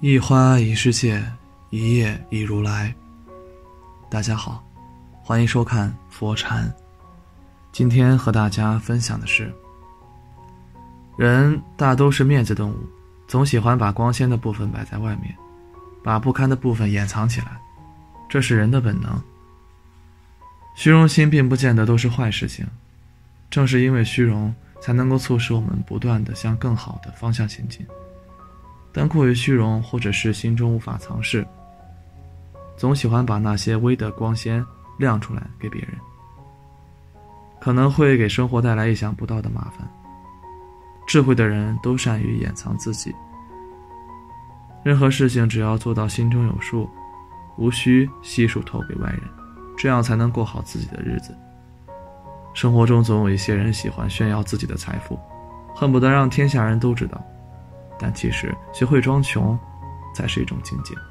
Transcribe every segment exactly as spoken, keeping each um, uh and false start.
一花一世界，一叶一如来。大家好，欢迎收看佛禅。今天和大家分享的是，人大都是面子动物，总喜欢把光鲜的部分摆在外面，把不堪的部分掩藏起来，这是人的本能。虚荣心并不见得都是坏事情，正是因为虚荣，才能够促使我们不断地向更好的方向前进。但过于虚荣，或者是心中无法藏事，总喜欢把那些微的光鲜亮出来给别人，可能会给生活带来意想不到的麻烦。智慧的人都善于掩藏自己，任何事情只要做到心中有数，无需悉数透给外人，这样才能过好自己的日子。生活中总有一些人喜欢炫耀自己的财富，恨不得让天下人都知道，但其实学会装穷才是一种境界。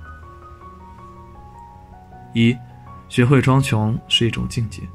一，学会装穷是一种境界。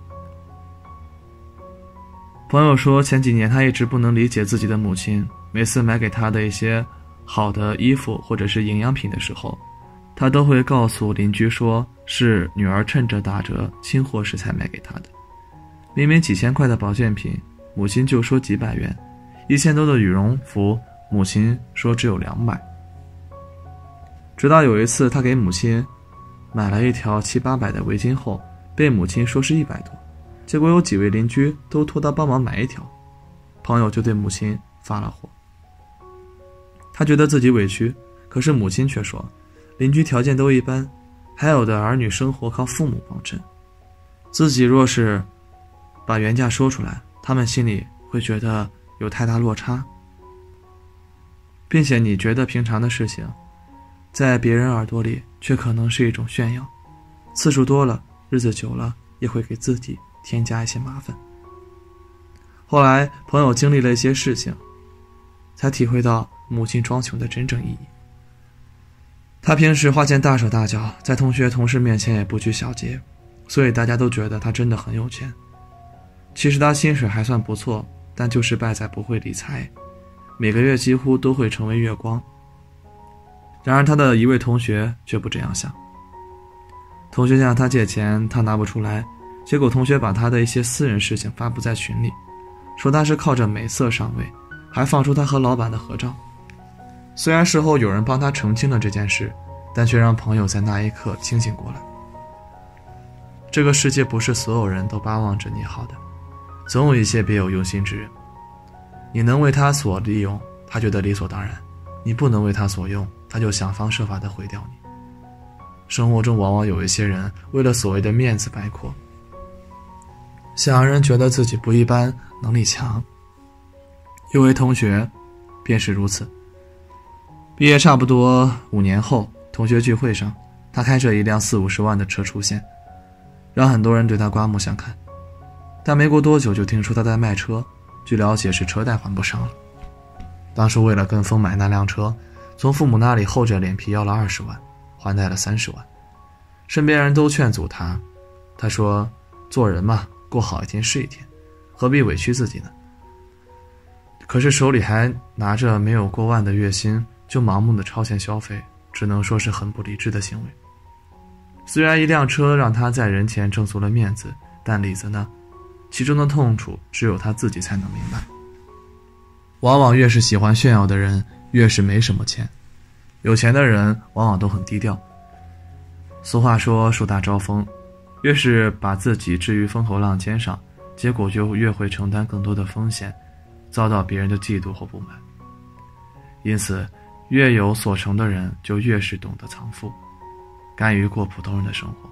朋友说，前几年他一直不能理解自己的母亲，每次买给他的一些好的衣服或者是营养品的时候，他都会告诉邻居说是女儿趁着打折清货时才买给他的。明明几千块的保健品，母亲就说几百元；一千多的羽绒服，母亲说只有两百。直到有一次他给母亲买了一条七八百的围巾后，被母亲说是一百多，结果有几位邻居都托他帮忙买一条，朋友就对母亲发了火。他觉得自己委屈，可是母亲却说，邻居条件都一般，还有的儿女生活靠父母帮衬，自己若是把原价说出来，他们心里会觉得有太大落差，并且你觉得平常的事情，在别人耳朵里却可能是一种炫耀，次数多了，日子久了，也会给自己添加一些麻烦。后来朋友经历了一些事情，才体会到母亲装穷的真正意义。他平时花钱大手大脚，在同学同事面前也不拘小节，所以大家都觉得他真的很有钱。其实他薪水还算不错，但就是败在不会理财，每个月几乎都会成为月光。然而他的一位同学却不这样想，同学向他借钱，他拿不出来，结果同学把他的一些私人事情发布在群里，说他是靠着美色上位，还放出他和老板的合照。虽然事后有人帮他澄清了这件事，但却让朋友在那一刻清醒过来。这个世界不是所有人都巴望着你好的，总有一些别有用心之人，你能为他所利用，他觉得理所当然；你不能为他所用，他就想方设法地毁掉你。生活中往往有一些人为了所谓的面子摆阔，想让人觉得自己不一般，能力强。有位同学便是如此。毕业差不多五年后，同学聚会上，他开着一辆四五十万的车出现，让很多人对他刮目相看。但没过多久就听说他在卖车，据了解是车贷还不上了。当初为了跟风买那辆车，从父母那里厚着脸皮要了二十万，还贷了三十万。身边人都劝阻他，他说做人嘛，过好一天是一天，何必委屈自己呢？可是手里还拿着没有过万的月薪，就盲目的超前消费，只能说是很不理智的行为。虽然一辆车让他在人前挣足了面子，但里子呢，其中的痛楚只有他自己才能明白。往往越是喜欢炫耀的人，越是没什么钱。有钱的人往往都很低调。俗话说树大招风，越是把自己置于风口浪尖上，结果就越会承担更多的风险，遭到别人的嫉妒或不满。因此越有所成的人就越是懂得藏富，甘于过普通人的生活。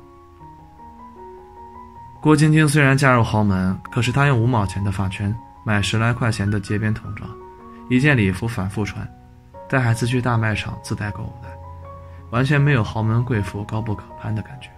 郭晶晶虽然嫁入豪门，可是她用五毛钱的发圈买十来块钱的街边童装，一件礼服反复穿，带孩子去大卖场自带购物袋，完全没有豪门贵妇高不可攀的感觉。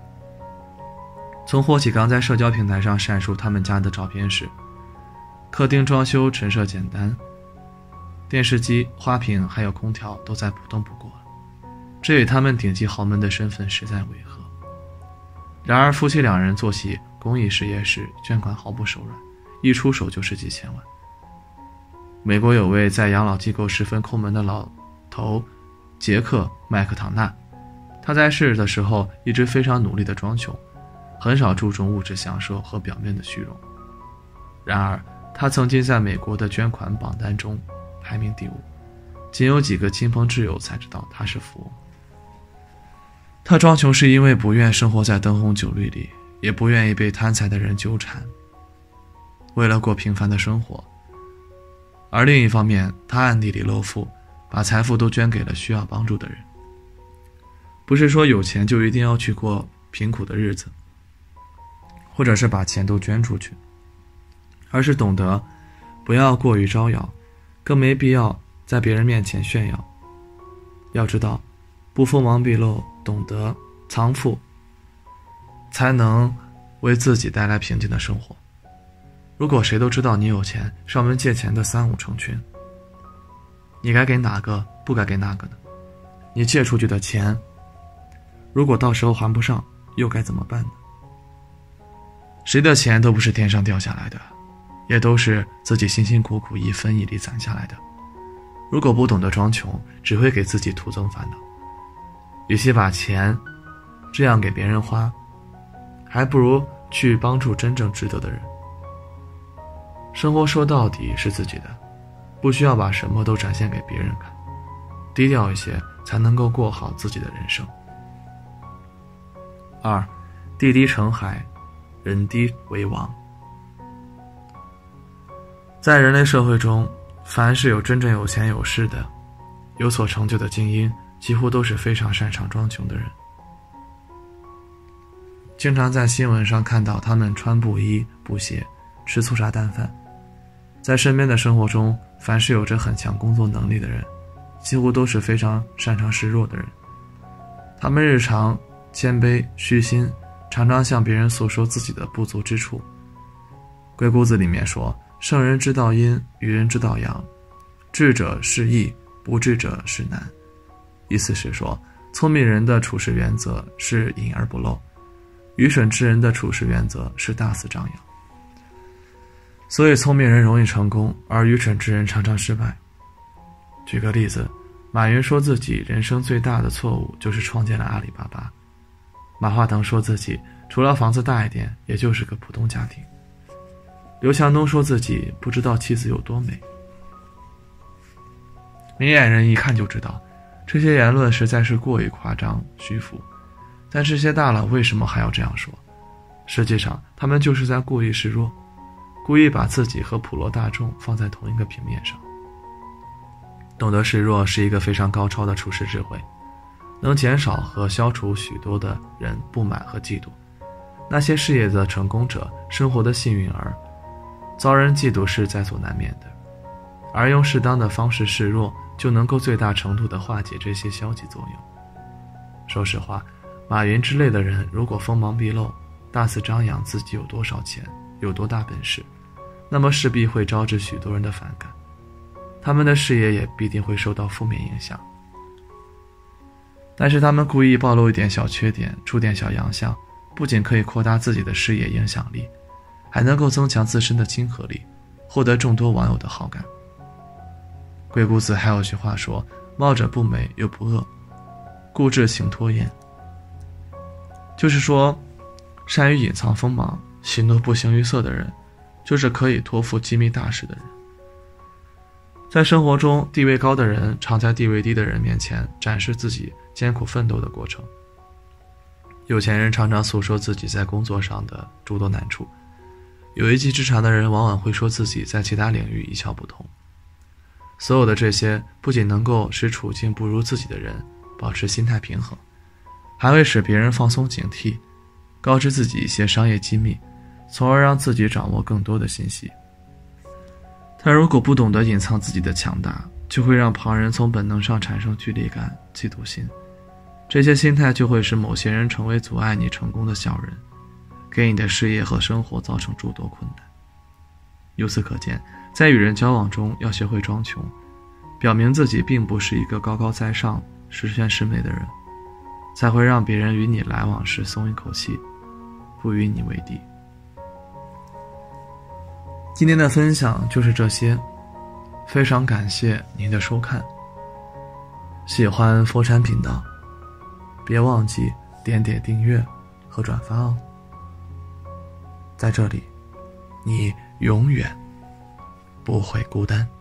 从霍启刚在社交平台上晒出他们家的照片时，客厅装修陈设简单，电视机、花瓶还有空调都再普通不过，这与他们顶级豪门的身份实在违和。然而夫妻两人做起公益事业时，捐款毫不手软，一出手就是几千万。美国有位在养老机构十分抠门的老头， 杰克·麦克唐纳。他在世的时候一直非常努力地装穷，很少注重物质享受和表面的虚荣。然而他曾经在美国的捐款榜单中排名第五，仅有几个亲朋挚友才知道他是富翁。他装穷是因为不愿生活在灯红酒绿里，也不愿意被贪财的人纠缠，为了过平凡的生活。而另一方面，他暗地里露富，把财富都捐给了需要帮助的人。不是说有钱就一定要去过贫苦的日子，或者是把钱都捐出去，而是懂得不要过于招摇，更没必要在别人面前炫耀。要知道，不锋芒毕露，懂得藏富，才能为自己带来平静的生活。如果谁都知道你有钱，上门借钱的三五成群，你该给哪个，不该给哪个呢？你借出去的钱，如果到时候还不上，又该怎么办呢？谁的钱都不是天上掉下来的，也都是自己辛辛苦苦一分一厘攒下来的。如果不懂得装穷，只会给自己徒增烦恼。与其把钱这样给别人花，还不如去帮助真正值得的人。生活说到底是自己的，不需要把什么都展现给别人看，低调一些才能够过好自己的人生。二，地低成海，人低为王。在人类社会中，凡是有真正有钱有势的、有所成就的精英，几乎都是非常擅长装穷的人。经常在新闻上看到他们穿布衣布鞋，吃粗茶淡饭。在身边的生活中，凡是有着很强工作能力的人，几乎都是非常擅长示弱的人。他们日常谦卑虚心，常常向别人诉说自己的不足之处。鬼谷子里面说，圣人之道阴，愚人之道阳，智者是易，不智者是难。意思是说，聪明人的处事原则是隐而不露，愚蠢之人的处事原则是大肆张扬。所以聪明人容易成功，而愚蠢之人常常失败。举个例子，马云说自己人生最大的错误就是创建了阿里巴巴。马化腾说自己除了房子大一点，也就是个普通家庭。刘强东说自己不知道妻子有多美。明眼人一看就知道，这些言论实在是过于夸张虚浮。但这些大佬为什么还要这样说？实际上，他们就是在故意示弱，故意把自己和普罗大众放在同一个平面上。懂得示弱是一个非常高超的处世智慧，能减少和消除许多的人不满和嫉妒。那些事业的成功者，生活的幸运儿，遭人嫉妒是在所难免的，而用适当的方式示弱，就能够最大程度地化解这些消极作用。说实话，马云之类的人如果锋芒毕露，大肆张扬自己有多少钱，有多大本事，那么势必会招致许多人的反感，他们的事业也必定会受到负面影响。但是他们故意暴露一点小缺点，出点小洋相，不仅可以扩大自己的事业影响力，还能够增强自身的亲和力，获得众多网友的好感。鬼谷子还有句话说，貌者不美又不恶，故志行拖延。就是说，善于隐藏锋芒，喜怒不形于色的人，就是可以托付机密大事的人。在生活中，地位高的人常在地位低的人面前展示自己艰苦奋斗的过程。有钱人常常诉说自己在工作上的诸多难处，有一技之长的人往往会说自己在其他领域一窍不通。所有的这些不仅能够使处境不如自己的人保持心态平衡，还会使别人放松警惕，告知自己一些商业机密，从而让自己掌握更多的信息。他如果不懂得隐藏自己的强大，就会让旁人从本能上产生距离感、嫉妒心。这些心态就会使某些人成为阻碍你成功的小人，给你的事业和生活造成诸多困难。由此可见，在与人交往中要学会装穷，表明自己并不是一个高高在上、十全十美的人，才会让别人与你来往时松一口气，不与你为敌。今天的分享就是这些，非常感谢您的收看。 喜欢佛山频道，别忘记点点订阅和转发哦。在这里，你永远不会孤单。